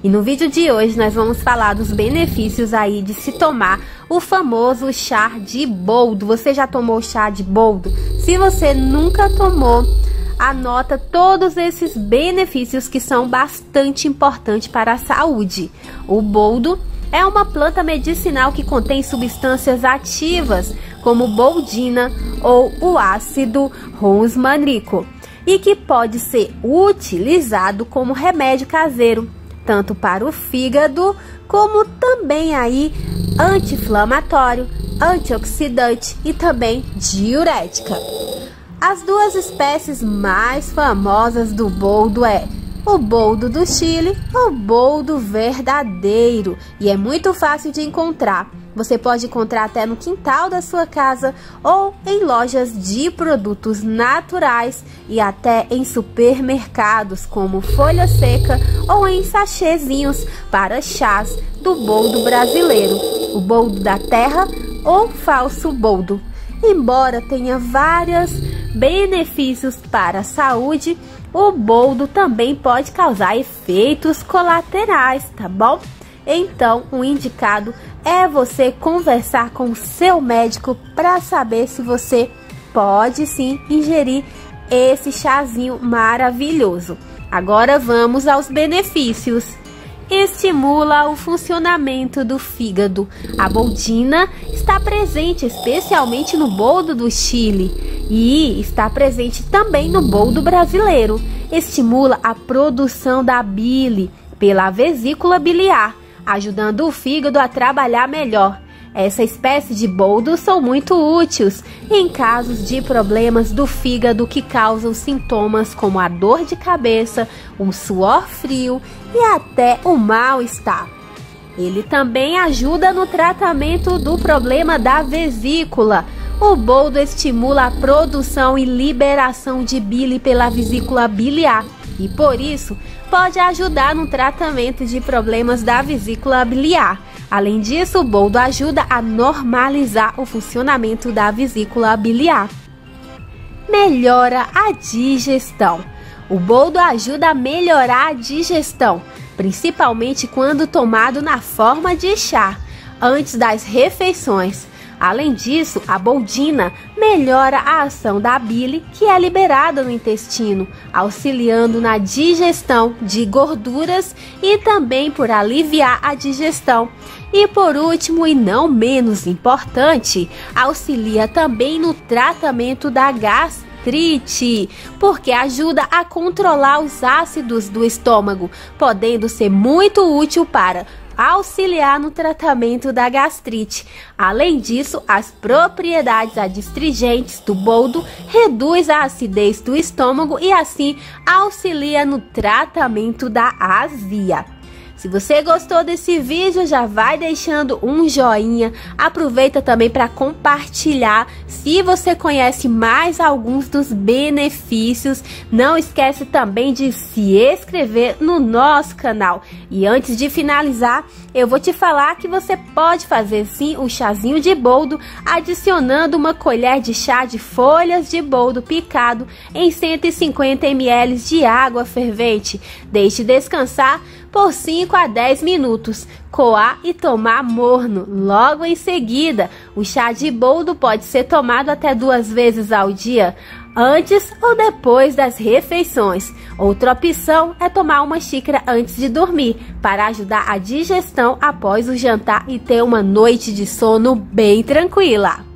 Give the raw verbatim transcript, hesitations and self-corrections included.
E no vídeo de hoje nós vamos falar dos benefícios aí de se tomar o famoso chá de boldo. Você já tomou chá de boldo? Se você nunca tomou, anota todos esses benefícios que são bastante importantes para a saúde. O boldo é uma planta medicinal que contém substâncias ativas como boldina ou o ácido rosmanínico e que pode ser utilizado como remédio caseiro, tanto para o fígado como também aí anti-inflamatório, antioxidante e também diurética. As duas espécies mais famosas do boldo é o boldo do Chile ou boldo verdadeiro, e é muito fácil de encontrar. Você pode encontrar até no quintal da sua casa ou em lojas de produtos naturais e até em supermercados como folha seca ou em sachêzinhos para chás do boldo brasileiro, o boldo da terra ou falso boldo. Embora tenha vários benefícios para a saúde, o boldo também pode causar efeitos colaterais, tá bom? Então, o indicado é você conversar com o seu médico para saber se você pode sim ingerir esse chazinho maravilhoso. Agora vamos aos benefícios. Estimula o funcionamento do fígado. A boldina está presente especialmente no boldo do Chile e está presente também no boldo brasileiro. Estimula a produção da bile pela vesícula biliar, ajudando o fígado a trabalhar melhor. Essa espécie de boldo são muito úteis em casos de problemas do fígado que causam sintomas como a dor de cabeça, um suor frio e até o mal-estar. Ele também ajuda no tratamento do problema da vesícula. O boldo estimula a produção e liberação de bile pela vesícula biliar e, por isso, pode ajudar no tratamento de problemas da vesícula biliar. Além disso, o boldo ajuda a normalizar o funcionamento da vesícula biliar. Melhora a digestão. O boldo ajuda a melhorar a digestão, principalmente quando tomado na forma de chá, antes das refeições. Além disso, a boldina melhora a ação da bile que é liberada no intestino, auxiliando na digestão de gorduras e também por aliviar a digestão. E por último, e não menos importante, auxilia também no tratamento da gastrite, porque ajuda a controlar os ácidos do estômago, podendo ser muito útil para auxiliar no tratamento da gastrite. Além disso, as propriedades adstringentes do boldo reduz a acidez do estômago e assim auxilia no tratamento da azia. Se você gostou desse vídeo, já vai deixando um joinha. Aproveita também para compartilhar. Se você conhece mais alguns dos benefícios, não esquece também de se inscrever no nosso canal. E antes de finalizar, eu vou te falar que você pode fazer sim o chazinho de boldo, adicionando uma colher de chá de folhas de boldo picado em cento e cinquenta mililitros de água fervente. Deixe descansar por cinco a dez minutos, coar e tomar morno. Logo em seguida, o chá de boldo pode ser tomado até duas vezes ao dia, antes ou depois das refeições. Outra opção é tomar uma xícara antes de dormir, para ajudar a digestão após o jantar e ter uma noite de sono bem tranquila.